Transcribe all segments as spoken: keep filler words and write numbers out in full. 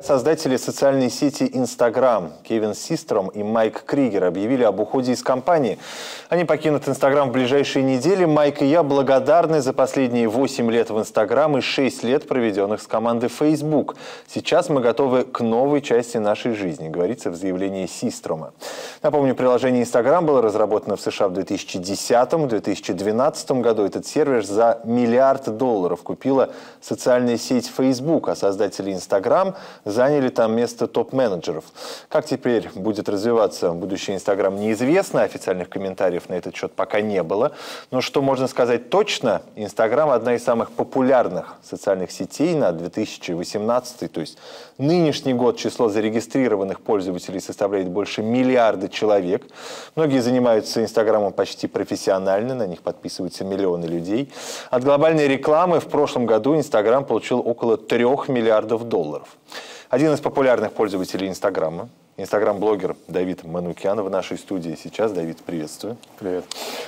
Создатели социальной сети Instagram Кевин Систром и Майк Кригер объявили об уходе из компании. Они покинут Instagram в ближайшие недели. Майк и я благодарны за последние восемь лет в Instagram и шесть лет, проведенных с командой Facebook. Сейчас мы готовы к новой части нашей жизни, говорится в заявлении Систрома. Напомню, приложение Instagram было разработано в США в две тысячи десятом — две тысячи двенадцатом году. Этот сервер за миллиард долларов купила социальная сеть Facebook, а создатели Instagram заняли там место топ-менеджеров. Как теперь будет развиваться будущее Instagram, неизвестно. Официальных комментариев на этот счет пока не было. Но что можно сказать точно, Instagram одна из самых популярных социальных сетей на две тысячи восемнадцатый. То есть нынешний год число зарегистрированных пользователей составляет больше миллиарда человек. Многие занимаются Инстаграмом почти профессионально, на них подписываются миллионы людей. От глобальной рекламы в прошлом году Инстаграм получил около трех миллиардов долларов. Один из популярных пользователей Инстаграма, инстаграм-блогер Давид Манукян в нашей студии сейчас. Давид, приветствую. Привет.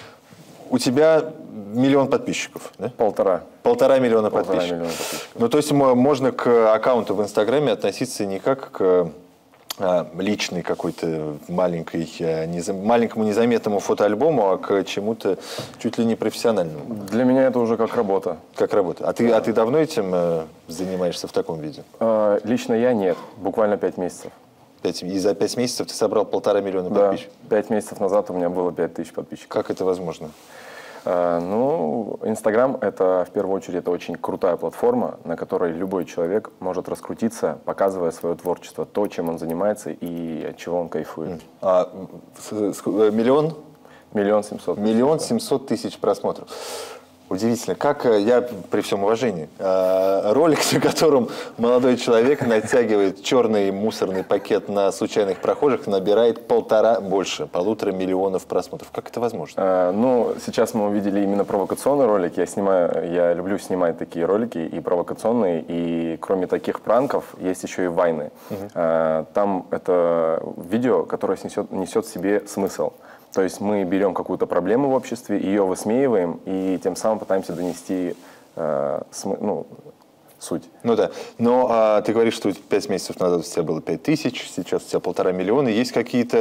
У тебя миллион подписчиков, да? Полтора. Полтора миллиона Полтора подписчиков. миллиона подписчиков. Ну, то есть можно к аккаунту в Инстаграме относиться не как к а, личной какой-то маленькой, а, неза, маленькому незаметному фотоальбому, а к чему-то чуть ли не профессиональному. Для меня это уже как работа. Как работа. А ты, а ты давно этим э, занимаешься в таком виде? Э, лично я нет. Буквально пять месяцев. Пять, и за пять месяцев ты собрал полтора миллиона Да. подписчиков? Пять месяцев назад у меня было пять тысяч подписчиков. Как это возможно? Э, ну, Инстаграм — это, в первую очередь, это очень крутая платформа, на которой любой человек может раскрутиться, показывая свое творчество, то, чем он занимается и от чего он кайфует. А, с, с, миллион? Миллион семьсот. Миллион семьсот тысяч просмотров. Удивительно. Как я, при всем уважении, ролик, на котором молодой человек натягивает черный мусорный пакет на случайных прохожих, набирает полтора, больше, полутора миллионов просмотров. Как это возможно? А, ну, сейчас мы увидели именно провокационный ролик. Я снимаю, я люблю снимать такие ролики и провокационные. И кроме таких пранков есть еще и вайны. Угу. А, там это видео, которое несет, несет в себе смысл. То есть мы берем какую-то проблему в обществе, ее высмеиваем и тем самым пытаемся донести э, см, ну, суть. Ну да. Но а, ты говоришь, что пять месяцев назад у тебя было пять тысяч, сейчас у тебя полтора миллиона. Есть какие-то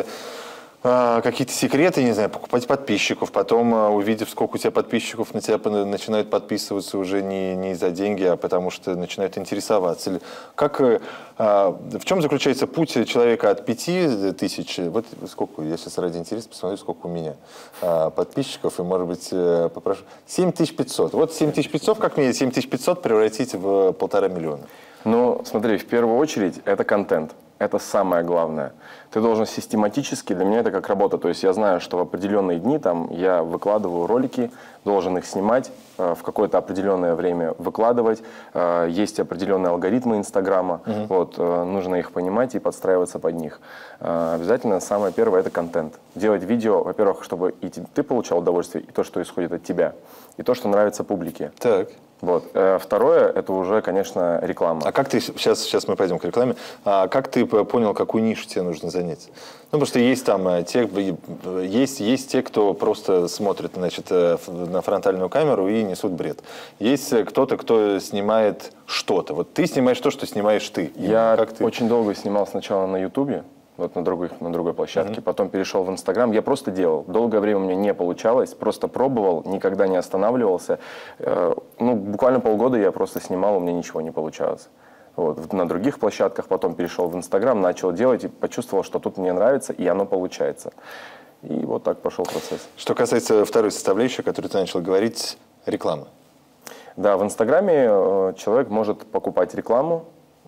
а, какие-то секреты, не знаю, покупать подписчиков, потом, а, увидев, сколько у тебя подписчиков, на тебя начинают подписываться уже не, не за деньги, а потому что начинают интересоваться. Как, а, в чем заключается путь человека от пяти тысяч, вот сколько, я сейчас ради интереса посмотрю, сколько у меня а, подписчиков, и, может быть, попрошу, семь тысяч пятьсот. Вот семь тысяч пятьсот, как мне семь тысяч пятьсот превратить в полтора миллиона? Ну, смотри, в первую очередь, это контент. Это самое главное. Ты должен систематически, для меня это как работа. То есть я знаю, что в определенные дни там, я выкладываю ролики, должен их снимать, э, в какое-то определенное время выкладывать. Э, есть определенные алгоритмы Инстаграма. Uh-huh. Вот, э, нужно их понимать и подстраиваться под них. Э, обязательно самое первое – это контент. Делать видео, во-первых, чтобы и ты получал удовольствие, и то, что исходит от тебя, и то, что нравится публике. Так. Вот. Второе, это уже, конечно, реклама. А как ты, сейчас, сейчас мы пойдем к рекламе, а как ты понял, какую нишу тебе нужно занять? Ну, потому что есть там те, есть, есть те, кто просто смотрит, значит, на фронтальную камеру и несут бред. Есть кто-то, кто снимает что-то. Вот ты снимаешь то, что снимаешь ты. Я как ты? очень долго снимал сначала на Ютубе. Вот на другой, на другой площадке. Mm-hmm. Потом перешел в Инстаграм. Я просто делал. Долгое время у меня не получалось. Просто пробовал, никогда не останавливался. Э, ну, буквально полгода я просто снимал, у меня ничего не получалось. Вот. На других площадках потом перешел в Инстаграм, начал делать и почувствовал, что тут мне нравится, и оно получается. И вот так пошел процесс. Что касается второй составляющей, о которой ты начал говорить, реклама. Да, в Инстаграме э, человек может покупать рекламу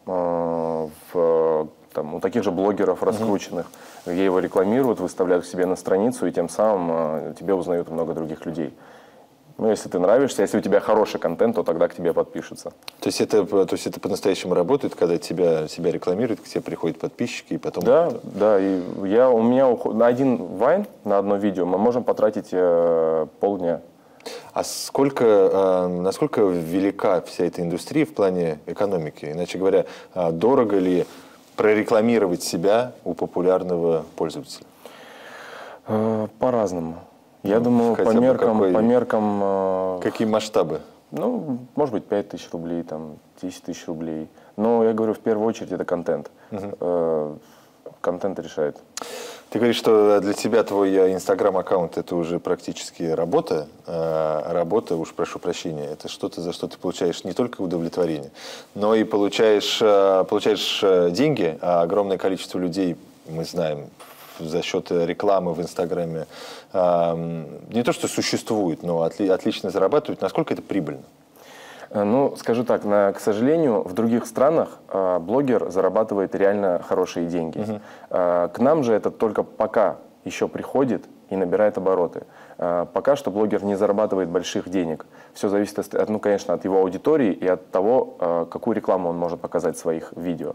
э, в... Там, у таких же блогеров раскрученных, uh-huh. где его рекламируют, выставляют к себе на страницу, и тем самым э, тебе узнают много других людей. Ну, если ты нравишься, если у тебя хороший контент, то тогда к тебе подпишутся. То есть это, то есть это по-настоящему работает, когда тебя, себя рекламируют, к тебе приходят подписчики, и потом... Да, да. И я, у меня уход... на один вайн, на одно видео мы можем потратить э, полдня. А сколько, э, насколько велика вся эта индустрия в плане экономики? Иначе говоря, э, дорого ли прорекламировать себя у популярного пользователя? По-разному. Я ну, думаю, по меркам... Какой, по меркам какие масштабы? Ну, может быть, пять тысяч рублей, там, десять тысяч рублей. Но я говорю, в первую очередь это контент. Угу. Контент решает. Ты говоришь, что для тебя твой инстаграм-аккаунт это уже практически работа. А работа, уж прошу прощения, это что-то, за что ты получаешь не только удовлетворение, но и получаешь, получаешь деньги, а огромное количество людей, мы знаем, за счет рекламы в Инстаграме не то что существует, но отли, отлично зарабатывают. Насколько это прибыльно? Ну, скажу так, на, к сожалению, в других странах э, блогер зарабатывает реально хорошие деньги. Uh-huh. э, к нам же это только пока еще приходит и набирает обороты. Э, пока что блогер не зарабатывает больших денег. Все зависит, от, ну, конечно, от его аудитории и от того, э, какую рекламу он может показать в своих видео.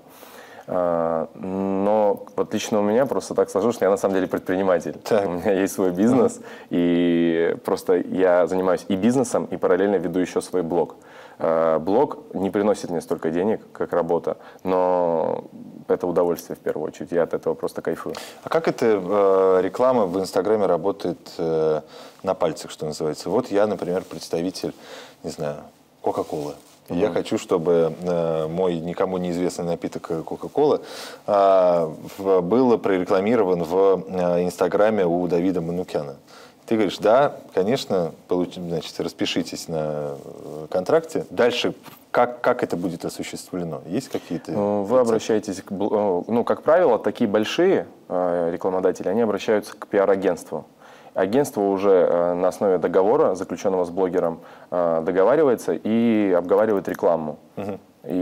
Э, но вот лично у меня просто так сложилось, что я на самом деле предприниматель. Так. У меня есть свой бизнес, uh-huh. и просто я занимаюсь и бизнесом, и параллельно веду еще свой блог. Блог не приносит мне столько денег, как работа, но это удовольствие в первую очередь, я от этого просто кайфую. А как эта э, реклама в Инстаграме работает э, на пальцах, что называется? Вот я, например, представитель, не знаю, Кока-Колы. Mm-hmm. Я хочу, чтобы э, мой никому неизвестный напиток Кока-Кола э, был прорекламирован в э, Инстаграме у Давида Манукяна. Ты говоришь, да, конечно, получ... значит, распишитесь на контракте. Дальше, как, как это будет осуществлено? Есть какие-то... Вы обращаетесь, к, ну, как правило, такие большие э, рекламодатели, они обращаются к пиар-агентству. Агентство уже э, на основе договора, заключенного с блогером, э, договаривается и обговаривает рекламу. Угу.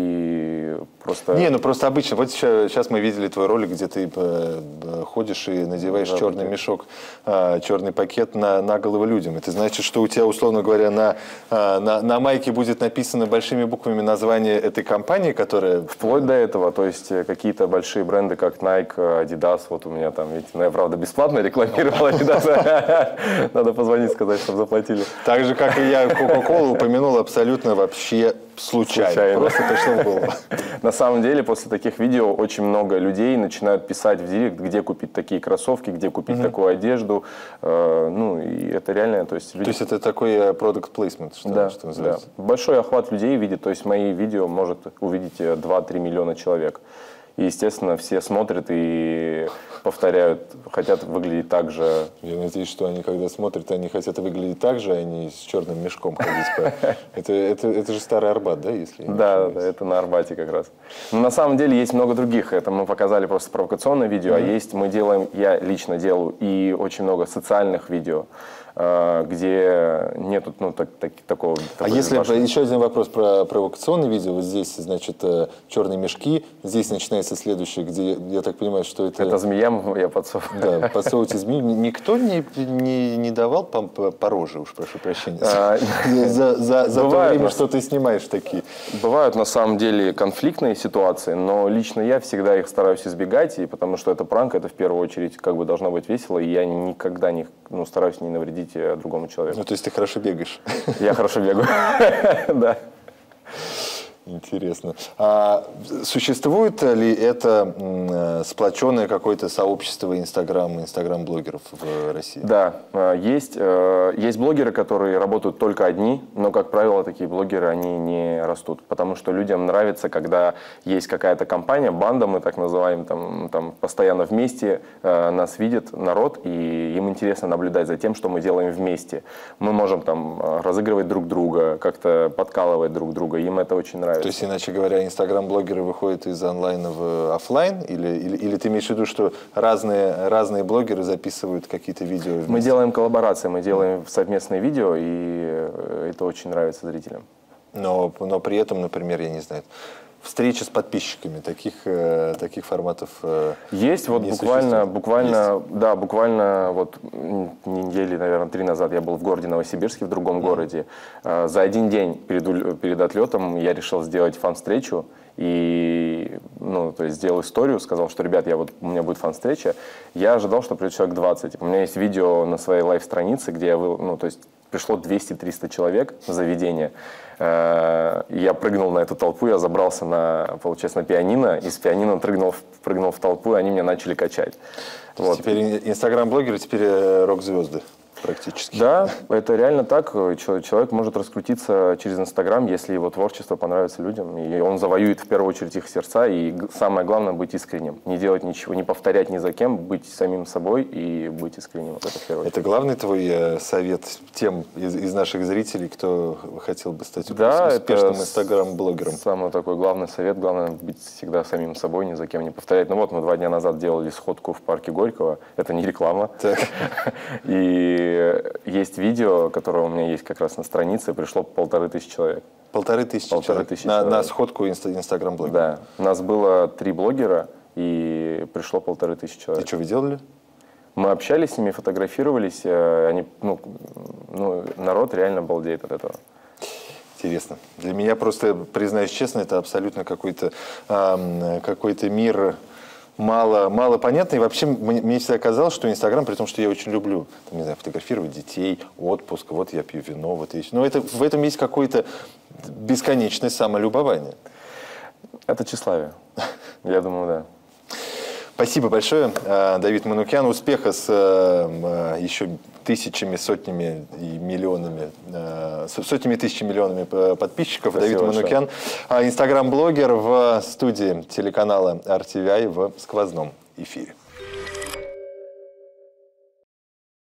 И просто... Не, ну просто обычно. Вот сейчас, сейчас мы видели твой ролик, где ты ходишь и надеваешь да, черный пакет. мешок, а, черный пакет на, на голову людям. Это значит, что у тебя, условно говоря, на, на, на майке будет написано большими буквами название этой компании, которая... Вплоть до этого. То есть какие-то большие бренды, как Nike, Adidas, вот у меня там, видите, ну, я, правда, бесплатно рекламировал Adidas. Надо позвонить, сказать, чтобы заплатили. Так же, как и я Coca-Cola упомянул абсолютно вообще случайно. случайно. Просто пришло в голову. На самом деле, после таких видео очень много людей начинают писать в директ, где купить такие кроссовки, где купить угу. такую одежду. Э, ну, и это реально... То есть, люди... то есть это такой product placement, что, да, что называется? Да. Большой охват людей видит, то есть мои видео может увидеть два-три миллиона человек. И, естественно, все смотрят и повторяют, хотят выглядеть так же. Я надеюсь, что они, когда смотрят, они хотят выглядеть так же, а не с черным мешком ходить. Это, это, это же Старый Арбат, да? Если да, да, это на Арбате как раз. Но на самом деле есть много других. Это мы показали просто провокационное видео, mm-hmm. а есть, мы делаем, я лично делаю и очень много социальных видео, где нету ну, так, так, такого... А если еще один вопрос про провокационное видео. Вот здесь, значит, черные мешки. Здесь начинается следующее, где, я так понимаю, что это... Это змея, я подсовываю. Да, подсовываете змею. Никто не, не, не давал по, по роже, уж прошу прощения, а, за, за, за то время, что ты снимаешь такие? Бывают, на самом деле, конфликтные ситуации, но лично я всегда их стараюсь избегать, и потому что это пранк, это в первую очередь как бы должно быть весело, и я никогда не, ну, стараюсь не навредить другому человеку. Ну, то есть ты хорошо бегаешь? Я хорошо бегаю, да. Интересно. А существует ли это м, сплоченное какое-то сообщество инстаграм, инстаграм-блогеров в России? Да, есть, есть блогеры, которые работают только одни, но, как правило, такие блогеры, они не растут, потому что людям нравится, когда есть какая-то компания, банда, мы так называем, там, там постоянно вместе, нас видит народ, и им интересно наблюдать за тем, что мы делаем вместе. Мы можем там разыгрывать друг друга, как-то подкалывать друг друга, им это очень нравится. То есть, иначе говоря, инстаграм-блогеры выходят из онлайна в офлайн? Или, или, или ты имеешь в виду, что разные, разные блогеры записывают какие-то видео вместе? Мы делаем коллаборации, мы делаем совместные видео, и это очень нравится зрителям. Но, но при этом, например, я не знаю... Встречи с подписчиками, таких, э, таких форматов э, есть. Вот буквально, буквально, есть. Да, буквально вот недели, наверное, три назад я был в городе Новосибирске, в другом mm-hmm. городе. Э, за один день перед, перед отлетом я решил сделать фан-встречу и, ну, то есть сделал историю, сказал, что, ребят, я вот, у меня будет фан-встреча. Я ожидал, что придет человек двадцать. У меня есть видео на своей лайв-странице, где я, ну, то есть пришло двести-триста человек на заведение. Я прыгнул на эту толпу, я забрался на, получается, на пианино, и с пианино прыгнул, прыгнул в толпу, и они меня начали качать. Вот. Теперь инстаграм-блогеры, теперь рок-звезды. практически. Да, это реально так. Человек может раскрутиться через Инстаграм, если его творчество понравится людям. И он завоюет в первую очередь их сердца. И самое главное — быть искренним. Не делать ничего, не повторять ни за кем, быть самим собой и быть искренним. Вот это, в первую очередь. Это главный твой совет тем из, из наших зрителей, кто хотел бы стать да, успешным Инстаграм-блогером? Самый такой главный совет. Главное быть всегда самим собой, ни за кем не повторять. Ну вот, мы два дня назад делали сходку в парке Горького. Это не реклама. Так. И есть видео, которое у меня есть как раз на странице, пришло полторы тысячи человек. Полторы тысячи полторы человек тысячи на, человек. на сходку Инстаграм-блогера? Да. У нас было три блогера, и пришло полторы тысячи человек. И что вы делали? Мы общались с ними, фотографировались. Они, ну, ну, народ реально балдеет от этого. Интересно. Для меня просто, признаюсь честно, это абсолютно какой-то э, какой-то мир мало, мало понятный. И вообще мне, мне всегда казалось, что Инстаграм, при том, что я очень люблю, там, не знаю, фотографировать детей, отпуск, вот я пью вино, вот и... Но это, в этом есть какое-то бесконечное самолюбование. Это тщеславие. Я думаю, да. Спасибо большое, Давид Манукян. Успеха с еще тысячами, сотнями и миллионами, сотнями тысяч миллионами подписчиков. Спасибо Давид Манукян, инстаграм-блогер в студии телеканала эр ти ви ай в сквозном эфире.